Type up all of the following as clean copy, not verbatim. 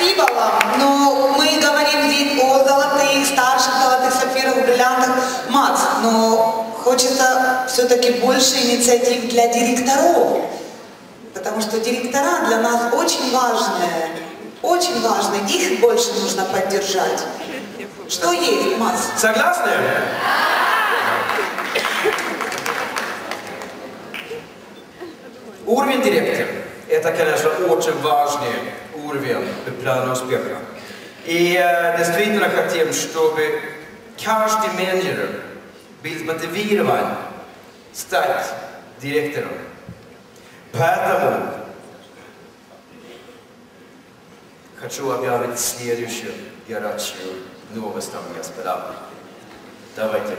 Спасибо вам, но мы говорим здесь о золотых, старших золотых сапфирах, бриллиантах, Макс, но хочется все-таки больше инициатив для директоров, потому что директора для нас очень важны, их больше нужно поддержать. Что есть, Макс? Согласны? Уровень директора – это, конечно, очень важный уровень плана успеха. И действительно хотим, чтобы каждый менеджер был мотивирован стать директором. Поэтому хочу объявить следующую горячую новость, дамы и господа. Давайте.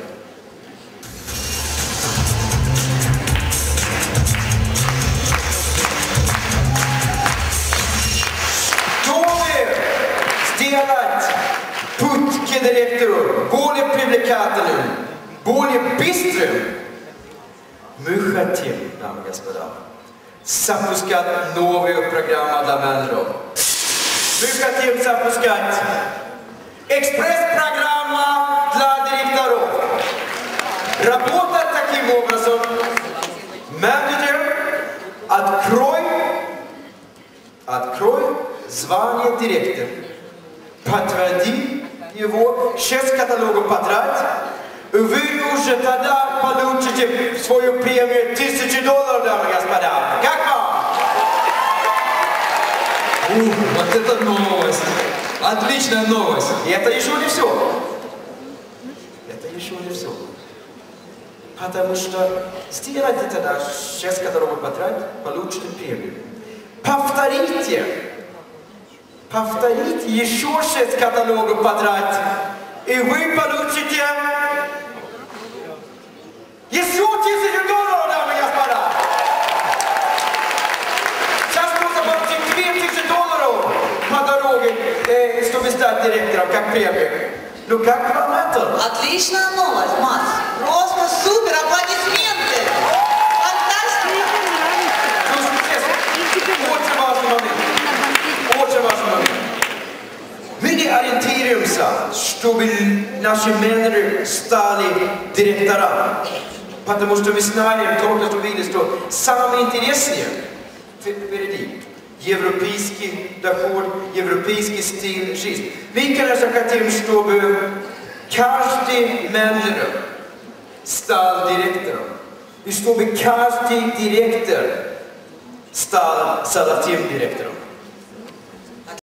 Сделать путь к директору более привлекательным, более быстрым. Мы хотим, дамы и господа, запускать новую программу для менеджеров. Мы хотим запускать экспресс-программа для директоров. Работать таким образом. Менеджер, открой звание директора. Подтверди его, 6 каталогов потрать, и вы уже тогда получите свою премию $1000, дамы и господа. Как вам? Вот это новость! Отличная новость! И это еще не все. Это еще не все. Потому что сделайте тогда 6 каталогов потрать, получите премию. Повторите еще 6 каталогов подряд, и вы получите еще $1000, дамы и господа. Сейчас можно получить $2000 по дороге, чтобы стать директором, как премию. Ну как вам это? Отличная новость, Макс. Просто супер, аплодисменты. Фантастика. Очень важный момент. Очень важный момент. Мы не ориентируемся, чтобы наши менеджеры стали директорами. Потому что мы знаем, только что видели, что самое интересное впереди. Европейский доход, европейский стиль жизни. Мы, конечно, хотим, чтобы каждый менеджер стал директором. И чтобы каждый директор стал золотым директором.